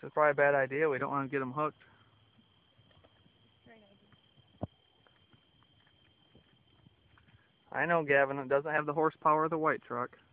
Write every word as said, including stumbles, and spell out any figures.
This is probably a bad idea. We don't want to get them hooked. I know, Gavin. It doesn't have the horsepower of the white truck.